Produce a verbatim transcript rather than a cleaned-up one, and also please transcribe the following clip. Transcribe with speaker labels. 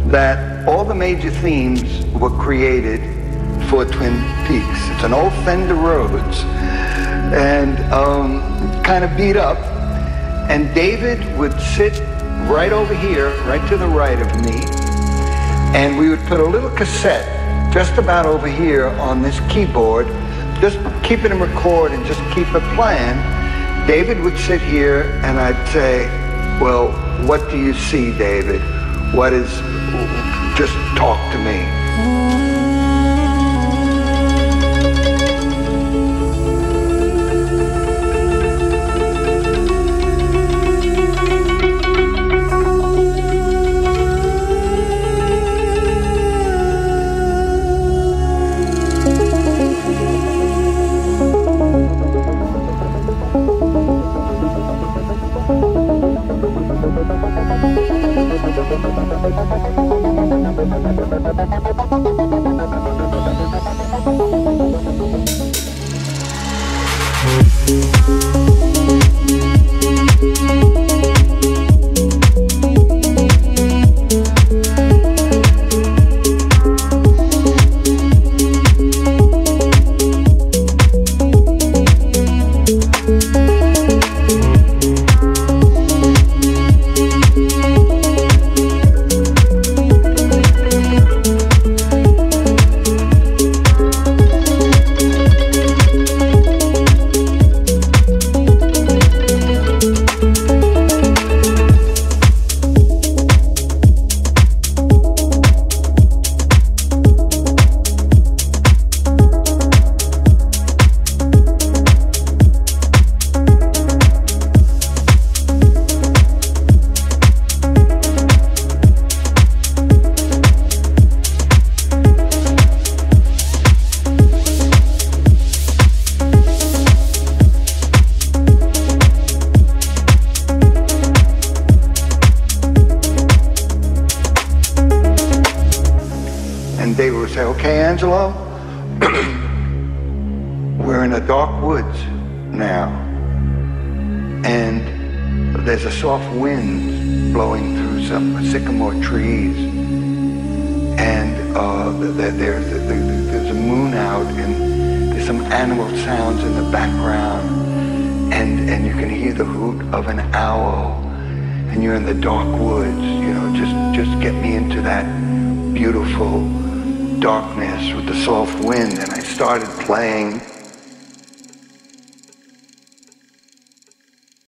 Speaker 1: that all the major themes were created for Twin Peaks. It's an old Fender Rhodes, and um, kind of beat up. And David would sit right over here, right to the right of me, and we would put a little cassette just about over here on this keyboard, just keep it in record and just keep it playing. David would sit here and I'd say, well, what do you see, David? What is, just talk to me. David would say, okay, Angelo, we're in the dark woods now, and there's a soft wind blowing through some sycamore trees, and uh, there's, there's a moon out, and there's some animal sounds in the background, and, and you can hear the hoot of an owl, and you're in the dark woods, you know, just, just get me into that beautiful darkness with the soft wind. And I started playing